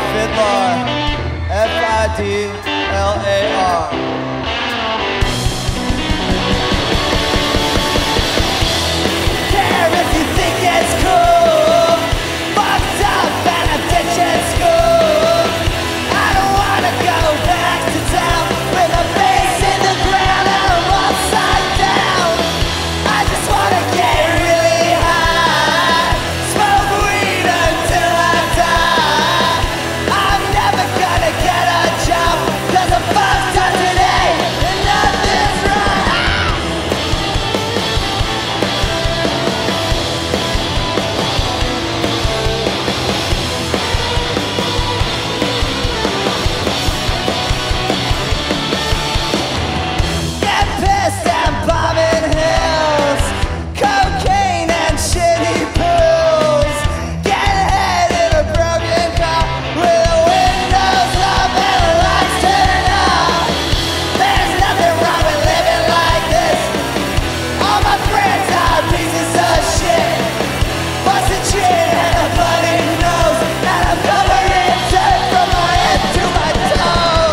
Fidlar, F-I-D-L-A-R. Care if you think it's cool, fucked up and a ditch at school. I don't wanna go back to town with my face in the ground and I'm upside down. I just wanna get really high, smoke weed until I die. I'm never gonna get a job 'cause I'm fucked up today and nothing's right. Get pissed and bombing hills, cocaine and shitty pills. Get head in a broken car with the windows up and the lights turned off. There's nothing wrong with living like this. All my friends are pieces of shit. Busted chin and a bloody nose, and I'm covered in dirt from my head to my toe.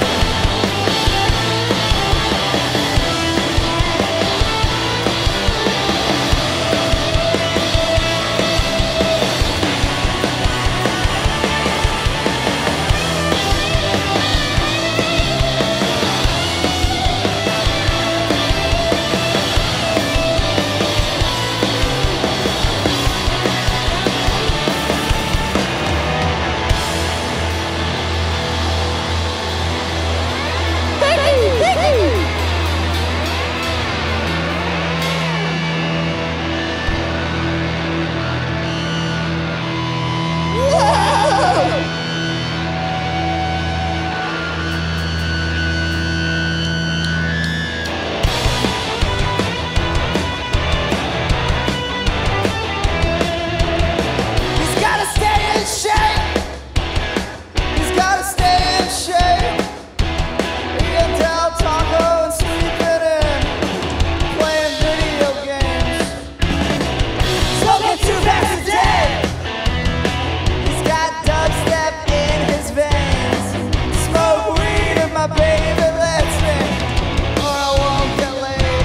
He's gotta stay in shape. He's gotta stay in shape. Eating Del Taco and sleeping in, playing video games, smoking 2 packs a day. He's got dubstep in his veins. Smoke weed if my baby lets me, or I won't get laid.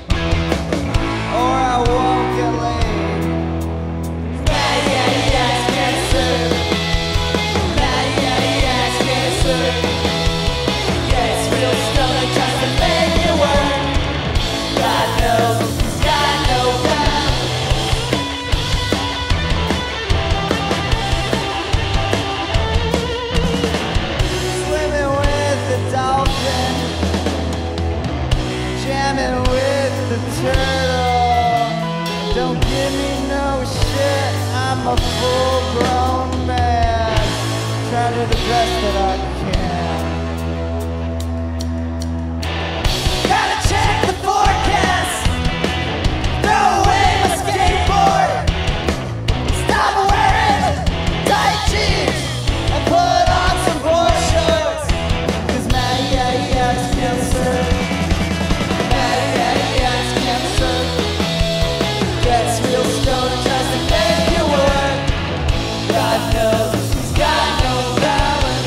Or I won't get laid. Yes, cancer. Yes, cancer. Yes, real stoner tries to make it work. God knows he's got no time. Swimming with the dolphin, jamming with the turtle. Don't give me no shit, I'm a full-grown man, trying to do the best that I can. Gotta check the forecast, throw away my skateboard, stop wearing tight jeans, and put on some board shorts. 'Cause Maddie's cancer, Maddie's cancer. Gets real stoned and tries to make it work. God knows he's got no balance.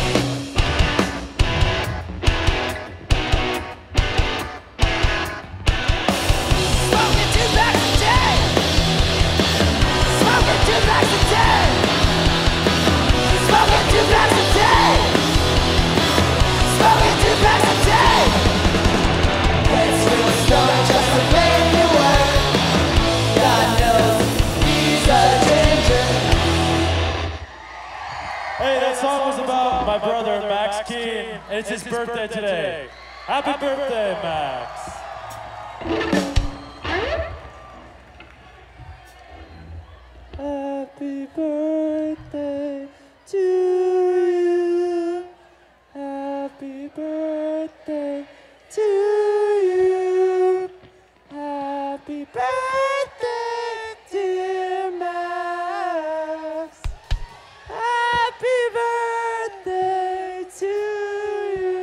Smoking 2 packs a day. Smoking 2 packs a day. Smoking 2 packs a day. Smoking 2 packs a day. Gets real stoned just to make it work. God knows he's a ginger. Hey, that song was about my brother Max Keen, and it's his birthday today. Happy birthday, Max. Happy birthday to you. Happy birthday to you. Happy birthday, dear Max. Happy birthday to you.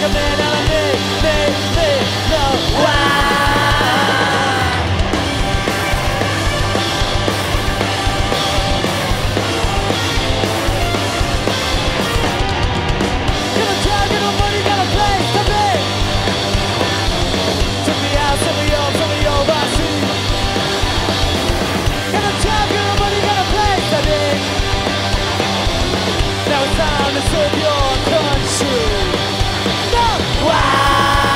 a man out of me, no, why? Got a job, got no money, got a place to be. Took me out, some of y'all, I see. Got a job, got no money, got a place to be. Now it's time to serve your country. No, why?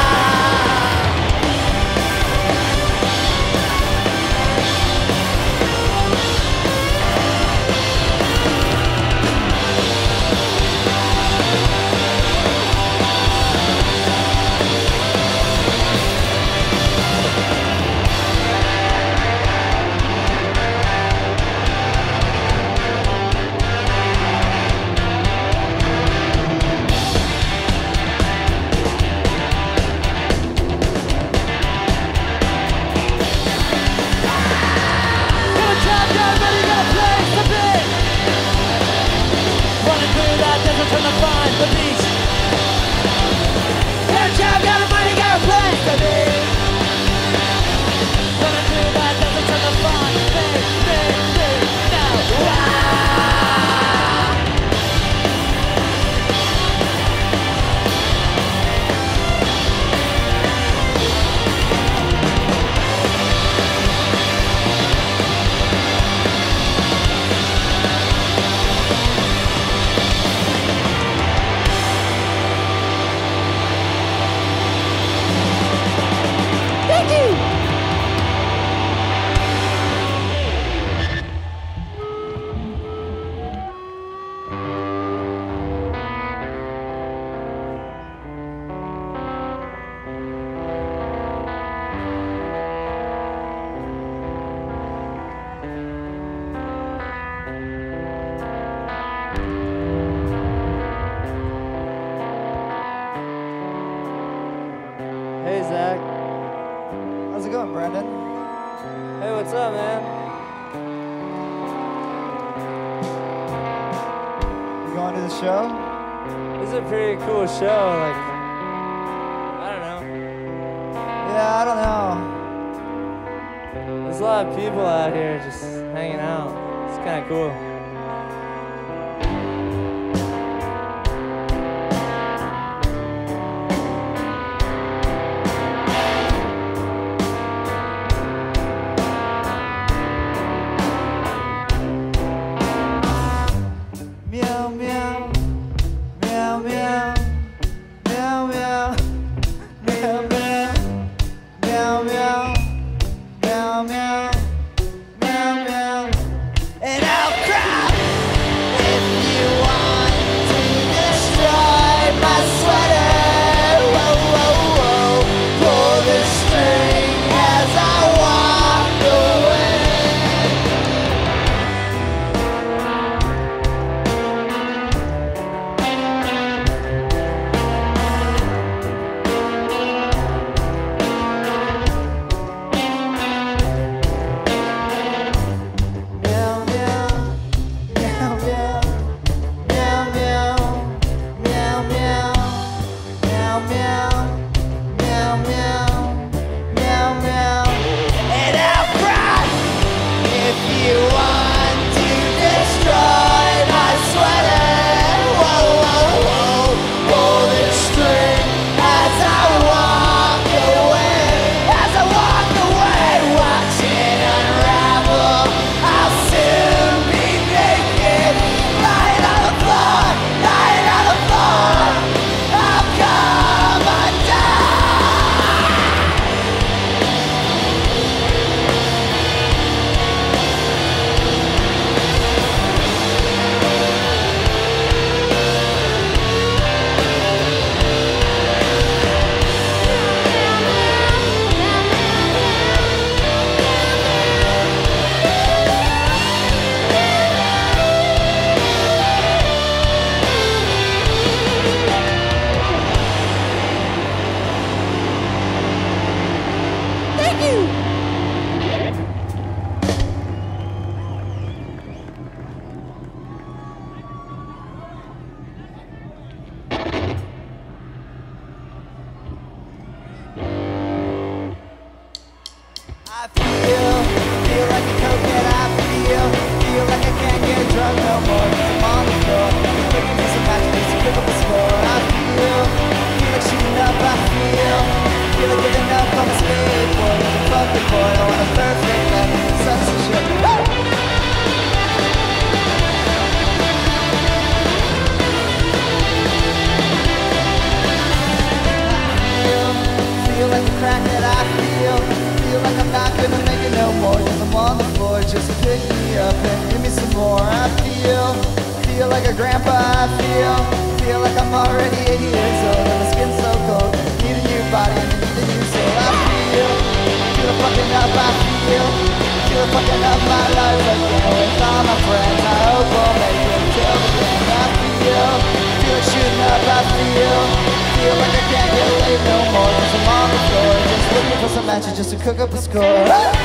Trying to find the beach. Got a job, got a money, got a place to be. Running through that desert trying to find me now. Wow. Hey Zach, how's it going, Brandon? Hey, what's up, man? You going to the show? This is a pretty cool show. Like, I don't know. Yeah, I don't know. There's a lot of people out here just hanging out. It's kind of cool. Meow, meow, meow, meow, meow, meow, meow, meow, meow, meow, meow, meow, meow, meow, and I'll cry if you want to destroy my sweater. Whoa, whoa, whoa, pull the string as I walk away. Meow, meow, meow, meow, meow, meow, meow, meow, meow, meow, meow, meow, meow, and I'll cry if you want to destroy my sweater. Whoa, whoa, whoa, pull the string as I walk away, watch it unravel. I'll soon be naked, lying on the floor, lying on the floor. I'll come up and give me some more. I feel like a grandpa. I feel like I'm already 80 years old and my skin's so cold. Need a new body and I need a new soul. I feel fucking up. I feel fucking up my life again with all my friends. I hope we'll make it till the end. I feel like shooting up. I feel like I can't get laid no more 'cause I'm on the floor just looking for some matches just to cook up a score.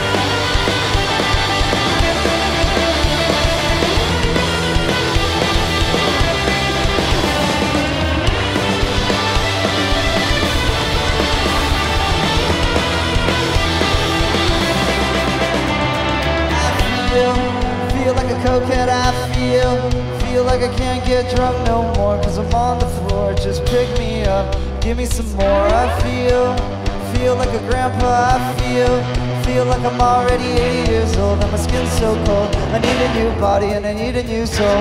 Feel like a cokehead. I feel like I can't get drunk no more 'cause I'm on the floor. Just pick me up, give me some more. I feel like a grandpa. I feel like I'm already 80 years old and my skin's so cold. I need a new body and I need a new soul.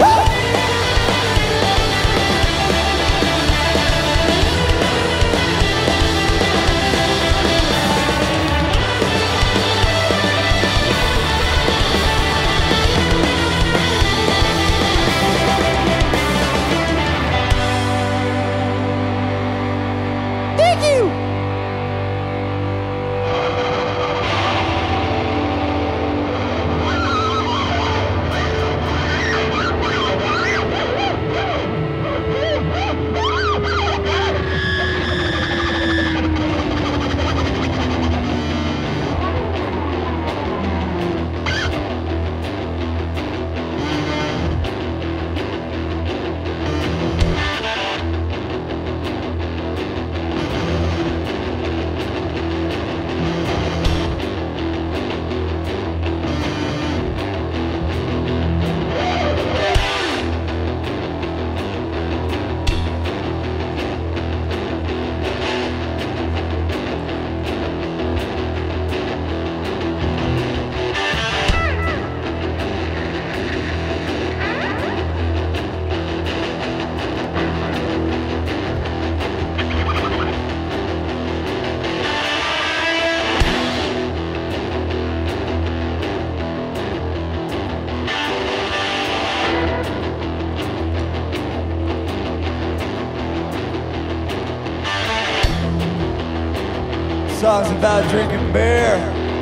Songs about drinking beer.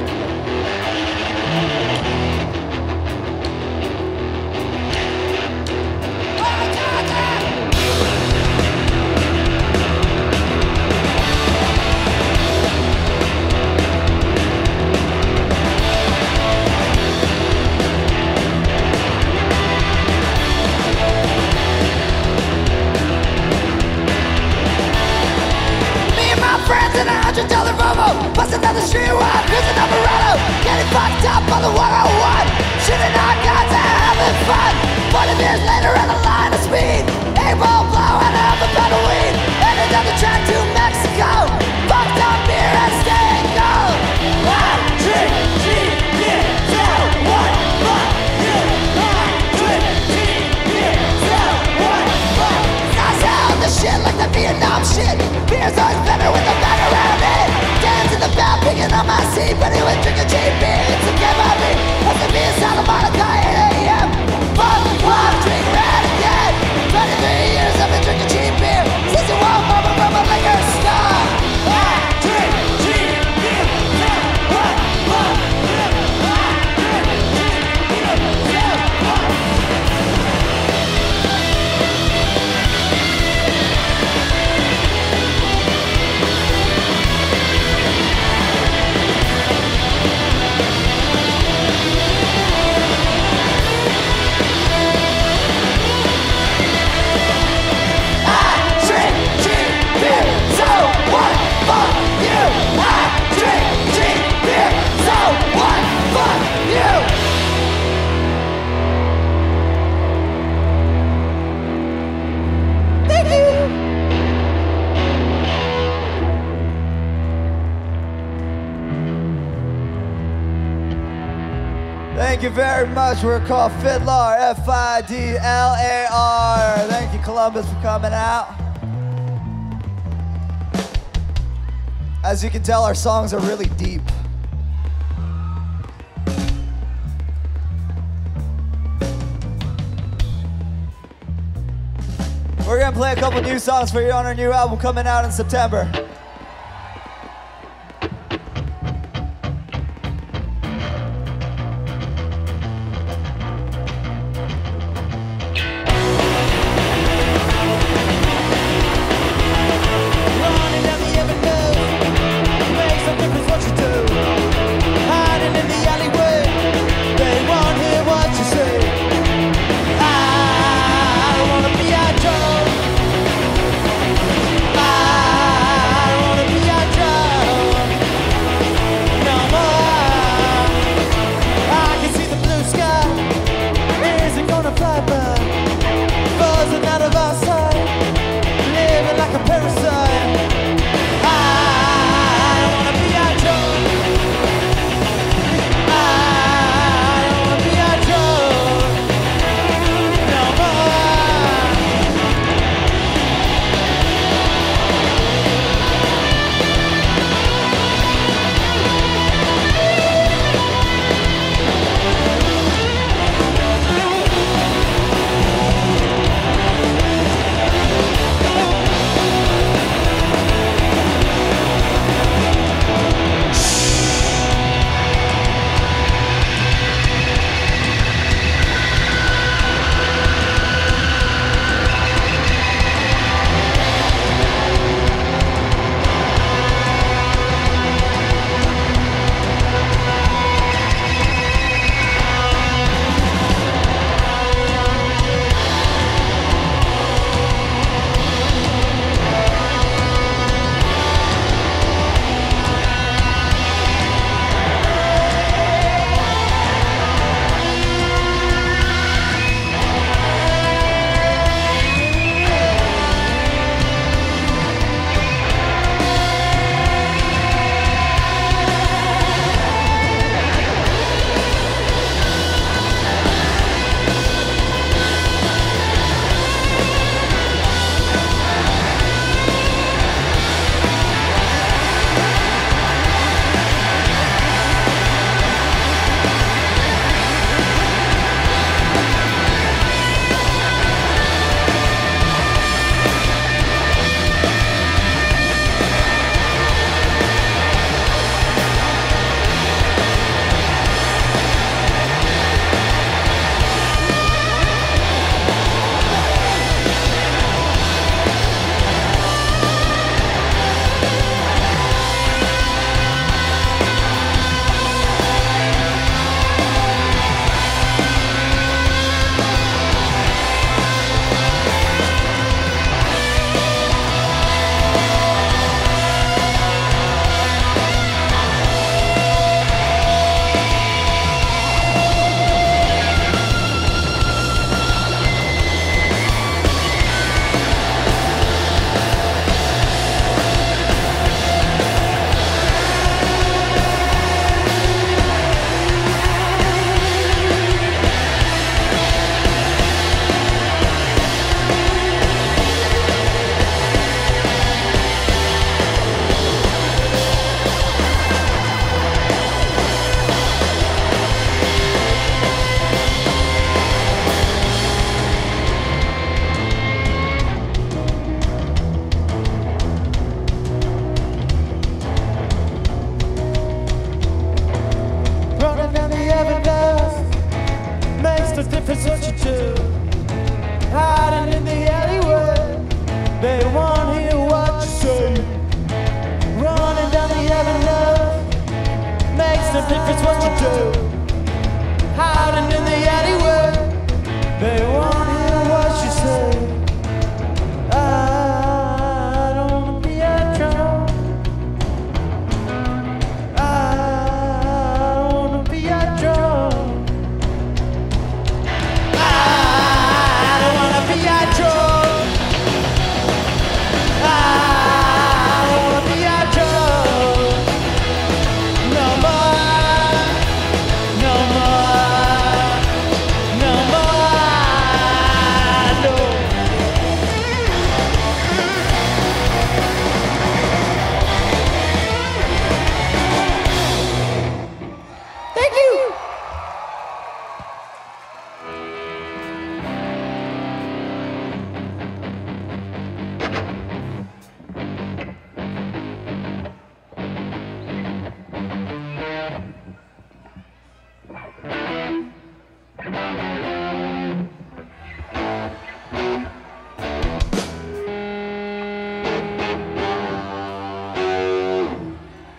$100 Volvo, busting down the street while cruising up Verano, getting fucked up on the 101, shooting our guns and having fun. 40 years later on the line of speed, A-ball blow and half a pound of weed, headed down the track to Mexico, fucked up beer and staying cold. I drink cheap beer, so what? Fuck you. I drink cheap beer, so what? Fuck. I sound the shit like the Vietnam shit. Beer's always better with a bag around it. Dance in the back, picking on my seat, but he was drinking cheap beer. It's a game of me. What's the beer sound of Monica, 8 a.m. Fuck, fuck, drink red again. 23 years I've been drinking cheap beer. Since you won't mama from a liquor store. I drink cheap beer. What, fuck, I drink cheap beer. What? Thank you very much. We're called Fidlar, F-I-D-L-A-R. Thank you, Columbus, for coming out. As you can tell, our songs are really deep. We're gonna play a couple new songs for you on our new album coming out in September.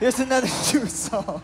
Here's another new song.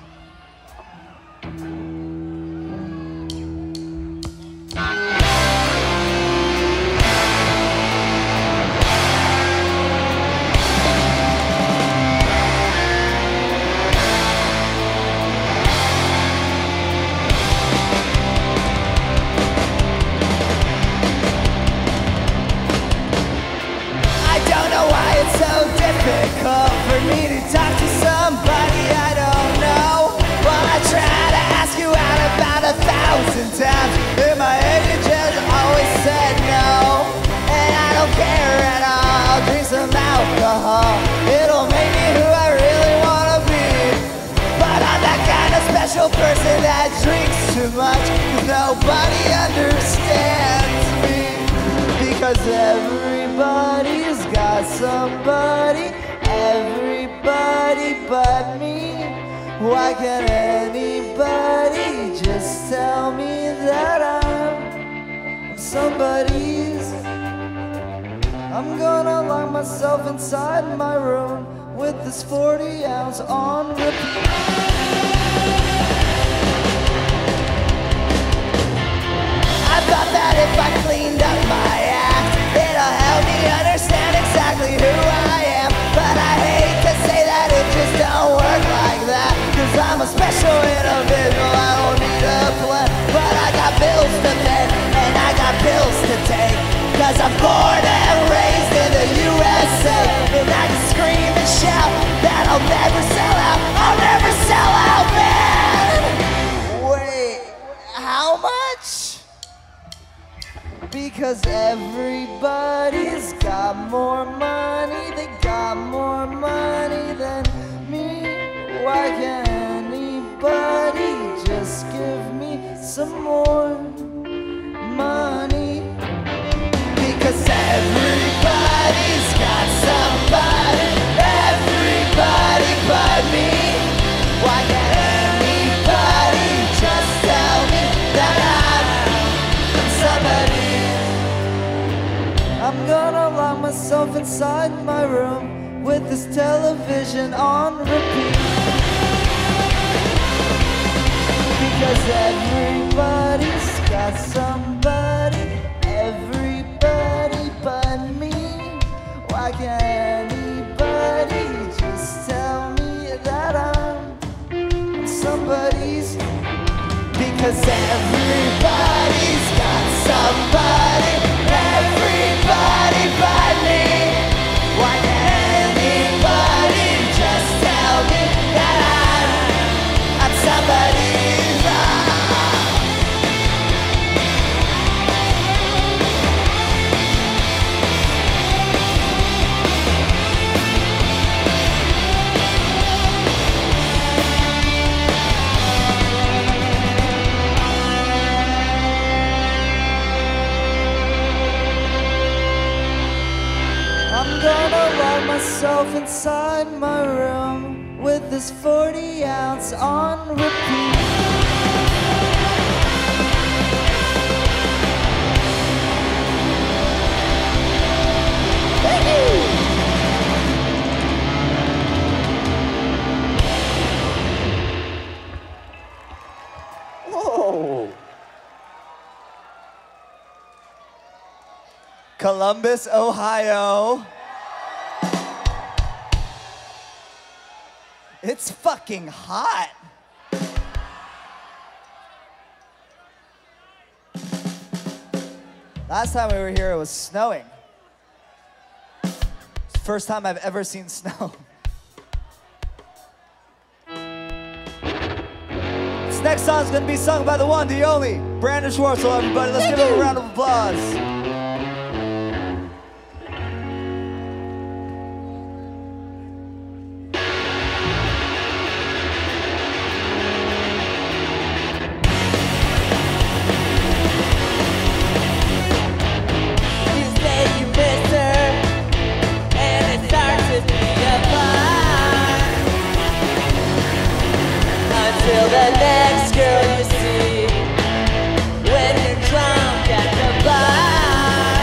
Difficult for me to talk to somebody I don't know. Well, I try to ask you out about 1,000 times, and my agent just always said no. And I don't care at all. I'll drink some alcohol. It'll make me who I really wanna be. But I'm that kind of special person that drinks too much, 'cause nobody understands me. Because everybody's got somebody, everybody but me. Why can't anybody just tell me that I'm somebody's? I'm gonna lock myself inside my room with this 40 ounce on repeat. I thought that if I cleaned up my act, it'll help me understand exactly who I am. But I hate to say that it just don't work like that, 'cause I'm a special individual, I don't need a plan. But I got bills to pay, and I got pills to take, 'cause I'm born and raised in the USA. And I can scream and shout that I'll never sell out, I'll never sell out, man. Wait, how much? Because everybody's got more money, they got more money than me. Why can't anybody just give me some more money? Because everybody's got somebody, everybody but me. Why can't anybody just tell me that I'm somebody? I'm gonna lock myself inside my room with this television on repeat. Because everybody's got somebody, everybody but me. Why can't anybody just tell me that I'm somebody's? Because everybody's got somebody, everybody but me. Why can't anybody just tell me that I'm somebody's? I'm gonna lock myself inside my room with this 40 ounce on repeat. Whoa. Columbus, Ohio. It's fucking hot. Last time we were here, it was snowing. It's the first time I've ever seen snow. This next song is going to be sung by the one, the only, Brandon Schwartzel, everybody. Let's give him a round of applause. Till the next girl you see when you're drunk at the bar.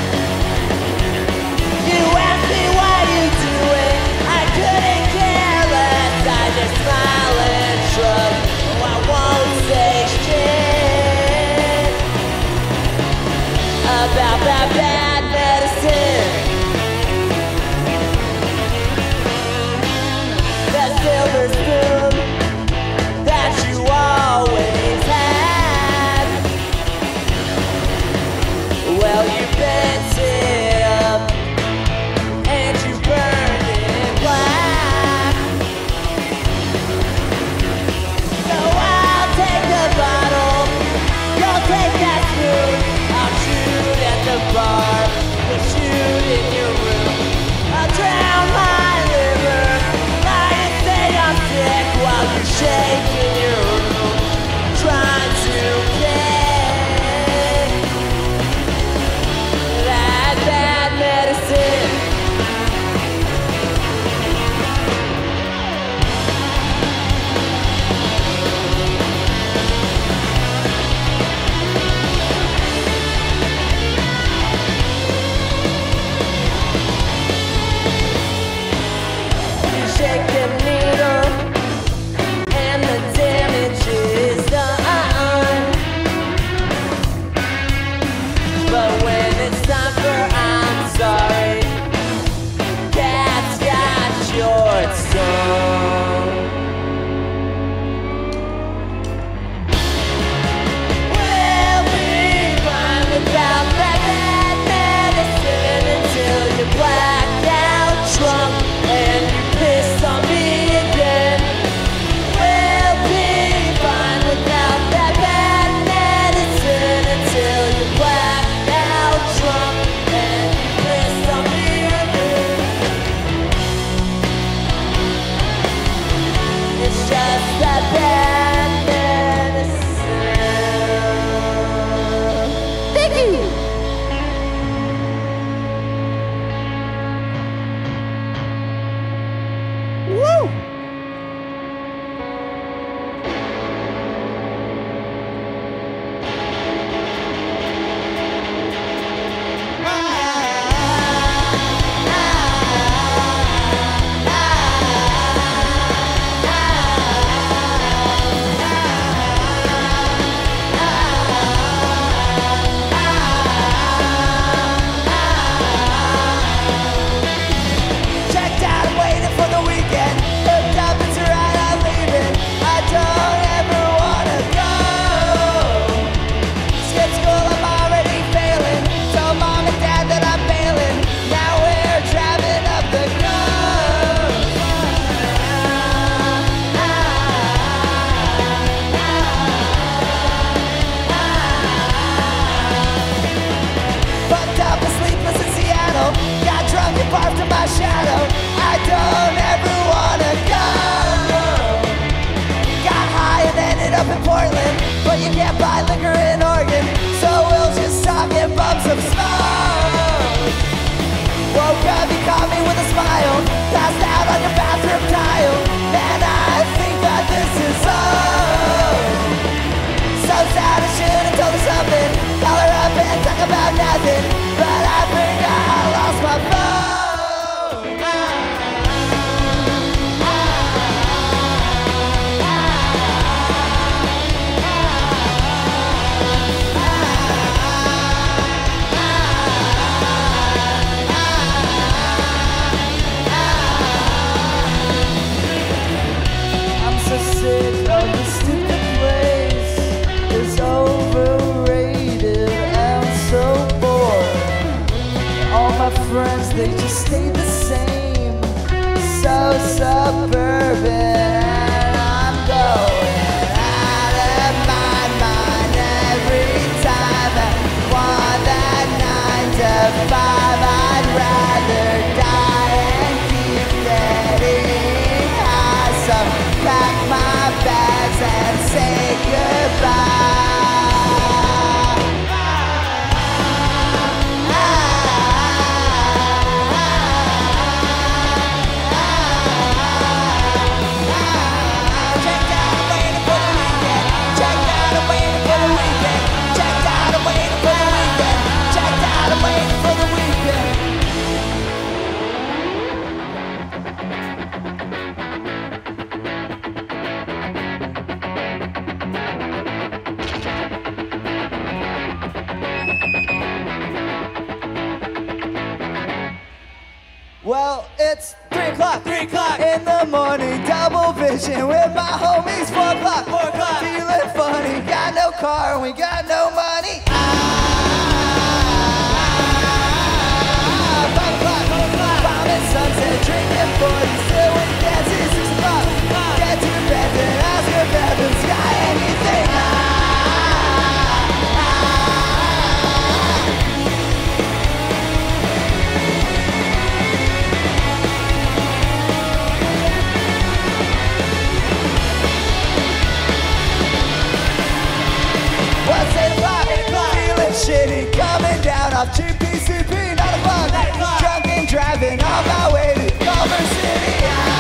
You asked me why you do it, I couldn't care so suburban, and I'm going out of my mind every time I want that 9 to 5. I'd rather die and keep getting high. So pack my bags and say goodbye. Well, it's 3 o'clock in the morning, double vision with my homies. 4 o'clock, feeling funny, got no car, we got no money. 5 o'clock, bombing sunset, drinking 40, still when you dance at 6 o'clock. Get to bed, then ask your bedroom sky anything. What's 8 o'clock? Feeling shitty, coming down off GPCP. 9 o'clock, drunk and driving on my way to Culver City.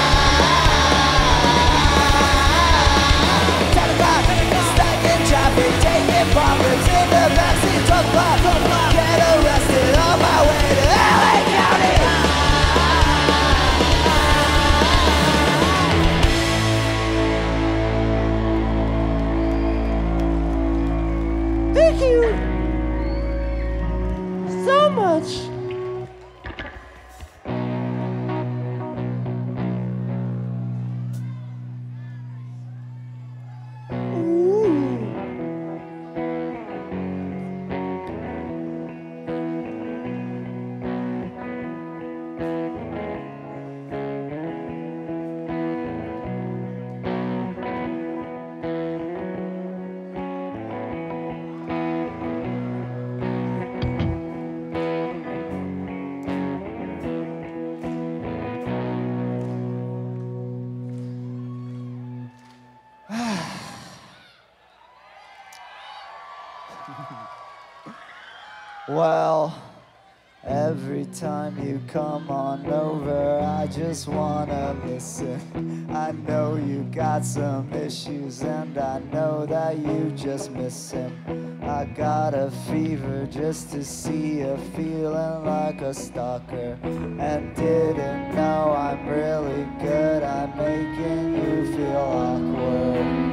10 o'clock, stuck in traffic, taking bombers in the backseat. 12 o'clock, get arrested on my way to LA County. Thank you so much. Well, every time you come on over, I just wanna listen. I know you got some issues, and I know that you just miss him. I got a fever just to see you, feeling like a stalker, and didn't know I'm really good at making you feel awkward.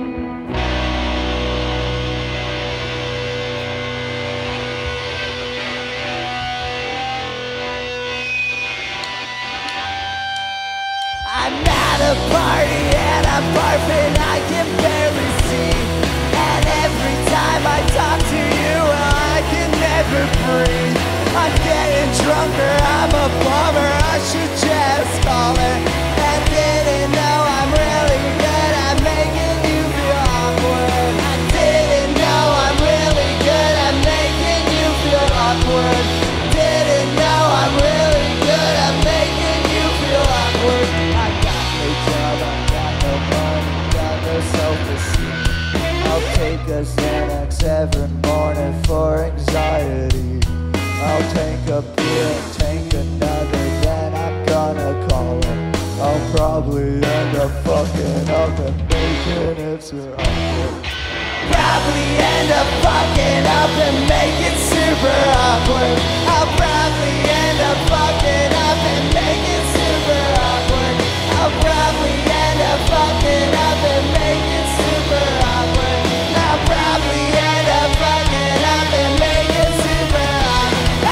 I'm at a party and I'm barfing, I can barely see. And every time I talk to you, well, I can never breathe. I'm getting drunker, I'm a bummer, I should just call her. And didn't know I'm really good at making you feel awkward. I didn't know I'm really good at making you feel awkward. Didn't know I'm really good at making you feel awkward. Self-esteem. I'll take a Xanax every morning for anxiety. I'll take a beer and take another, then I'm gonna call her. I'll probably end up fucking up and making it super awkward. Probably end up fucking up and make it super awkward. I'll probably end up fucking up and make it super awkward. I'll probably end up fucking up and make it super awkward. I'll probably end up fucking up and make it super awkward.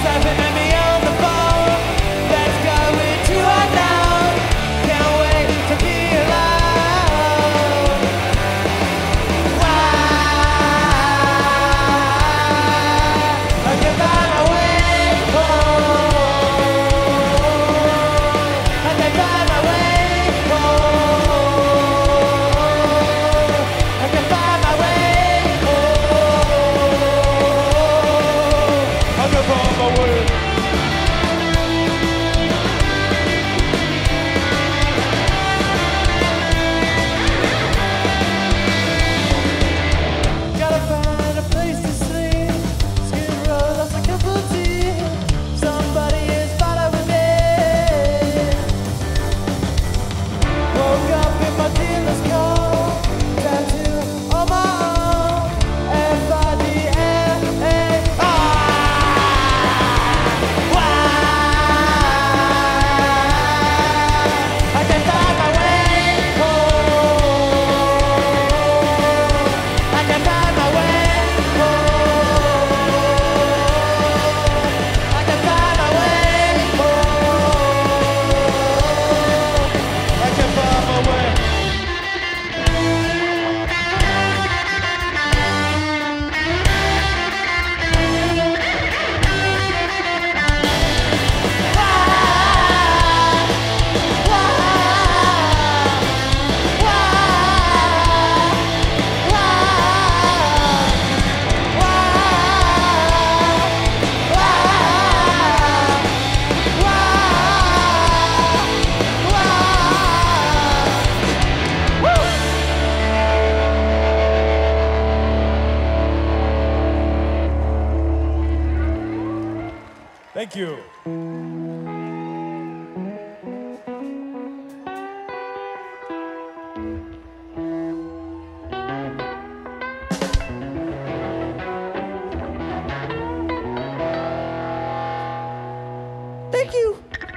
laughing at me on the phone. Let's go into unknown. Can't wait to be alone. Why? I can find my way home. I can find my way home. I can find my way home. I can find my way. Gotta find a place to sleep. Skid row, lost a cup of tea. Somebody is following me. Woke up in my dealer's car. Tattoo on my arm. Fidlar. Why? I can find my way home. I can find my way home. I can find my way home. I can find my way. Thank you. Thank you.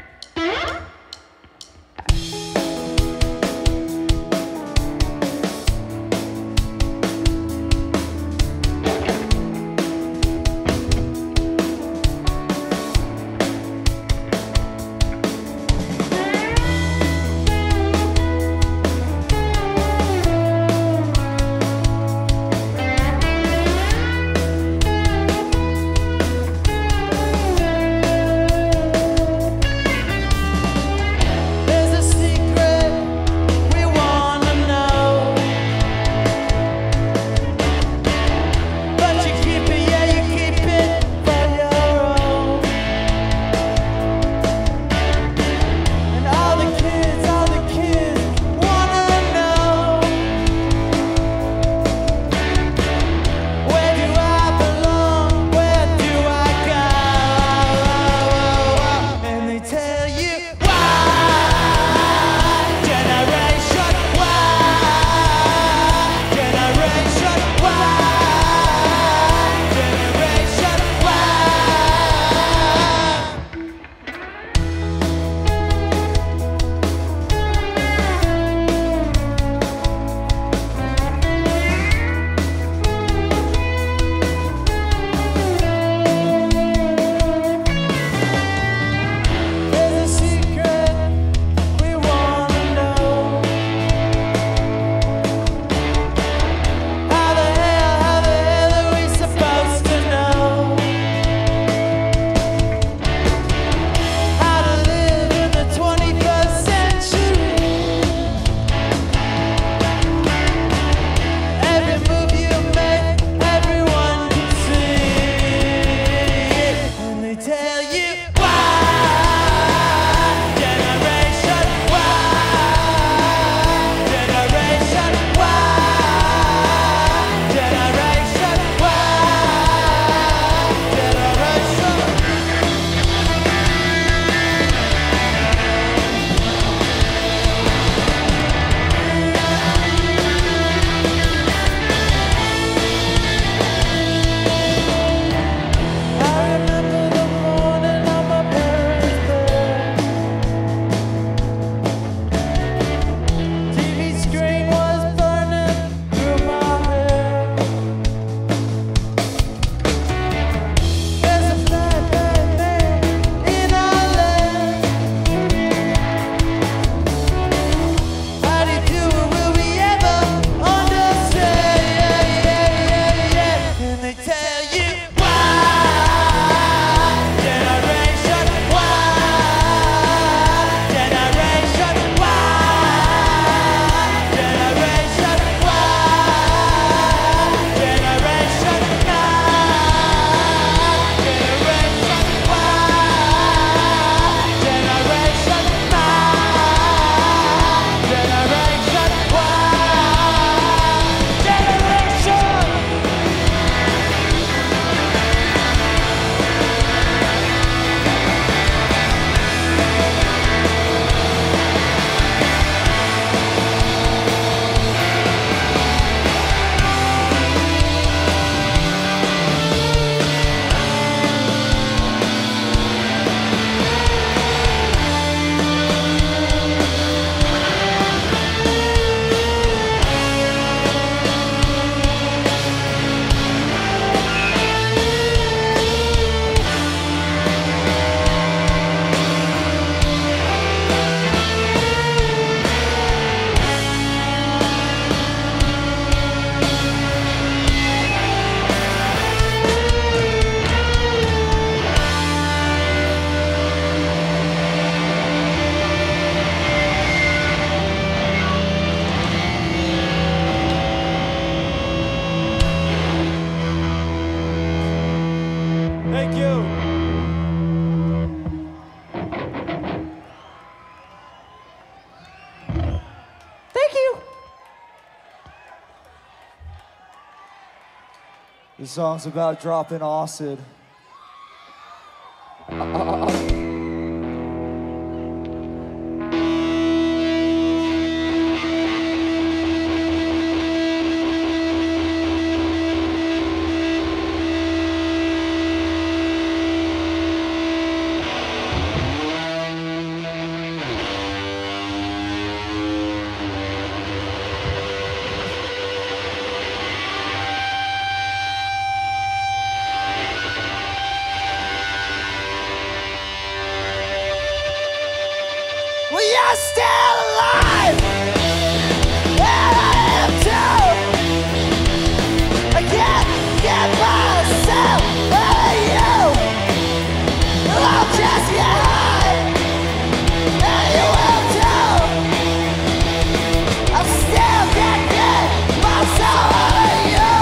There's a secret we wanna know, but you keep it, yeah, you keep it for your own. And all the kids wanna know, where do I belong? Where do I go? And they tell you why. Generation Y. Generation Y. Generation Y. There's a secret we wanna know. How the hell are we supposed to know how to live in the 21st century? Every move you make, everyone can see. And they tell you why. Generation Y. Generation Y. Generation Y. Generation. I remember the morning of This song's about dropping acid. You're still alive, and I am too. I can't get myself out of you. I'll just get high, and you will too. I still can't get myself out of you.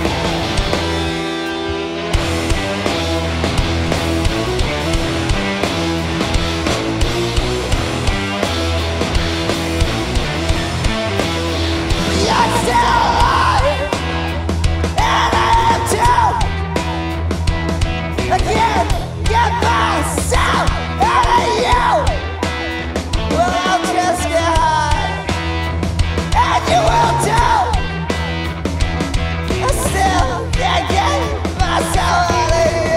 I'm still alive, and I am too. I can't get myself out of you. Well, I'll just get high, and you will too. I still can't get myself out of you.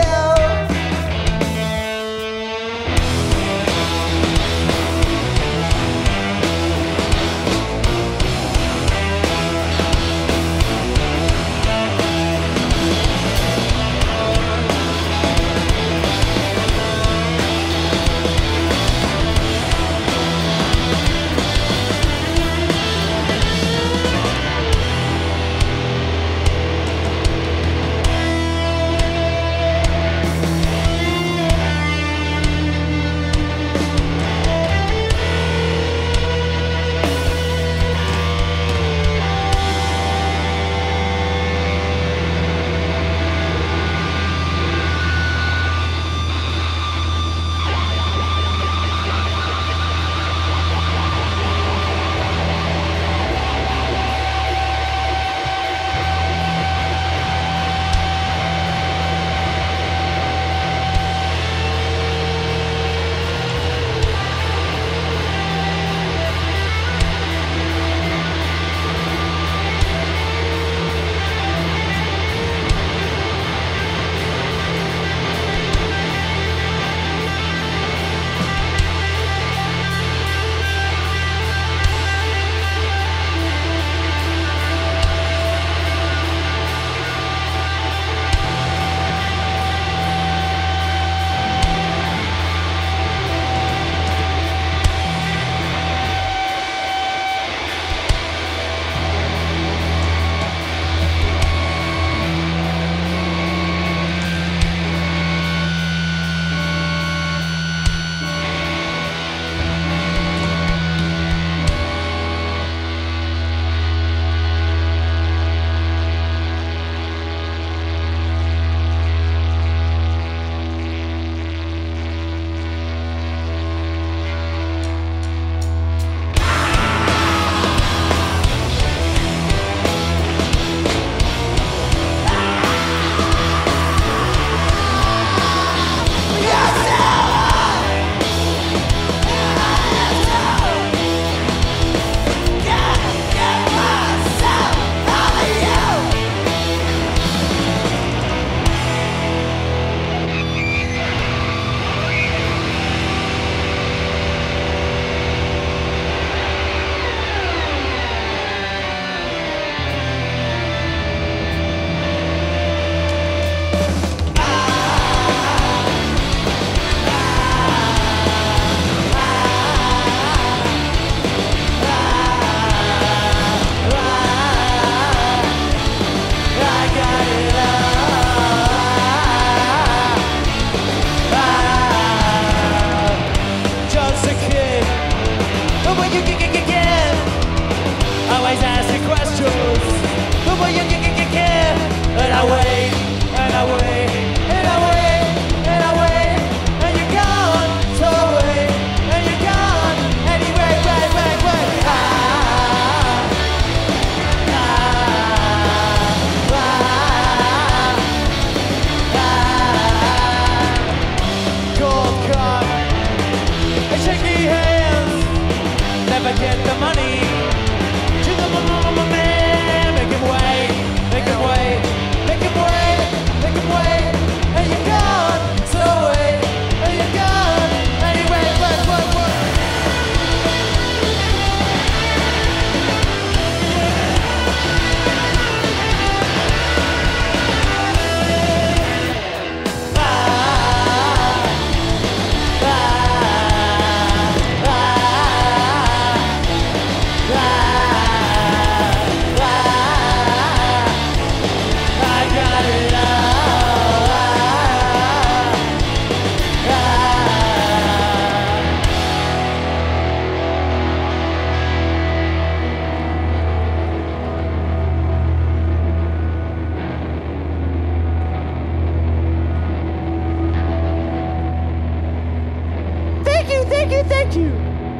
you, thank you.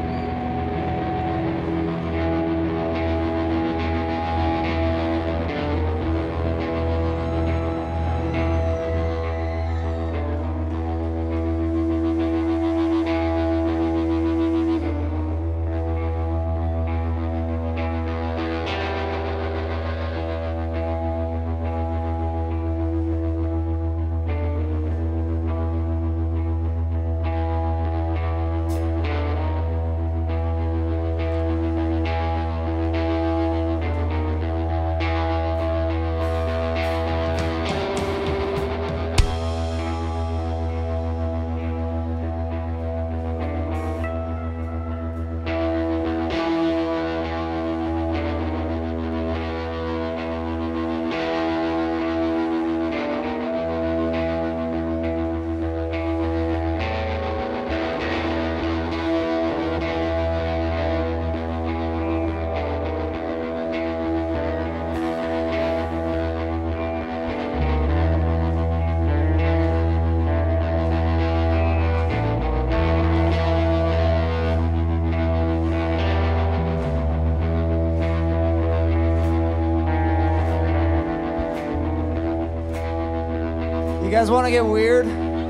You guys want to get weird?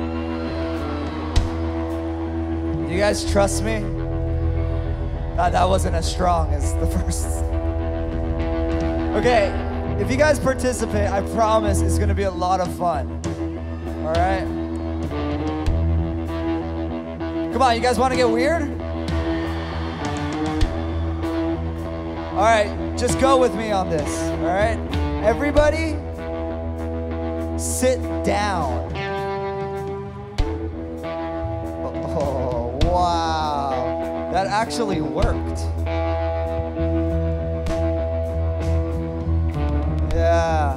You guys trust me? That wasn't as strong as the first. Okay, if you guys participate, I promise it's going to be a lot of fun. All right? Come on, you guys want to get weird? All right, just go with me on this. All right? Everybody, sit down. Oh, wow. That actually worked. Yeah.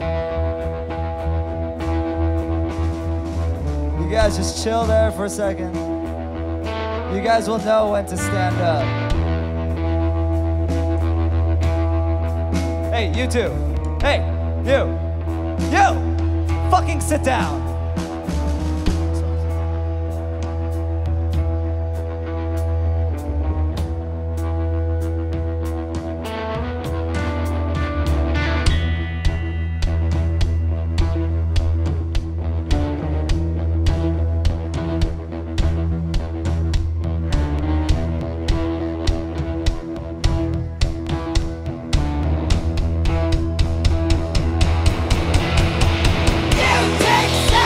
You guys just chill there for a second. You guys will know when to stand up. Hey, you two. Hey, you. You! Fucking sit down. You take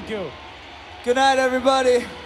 Thank you. Good night, everybody.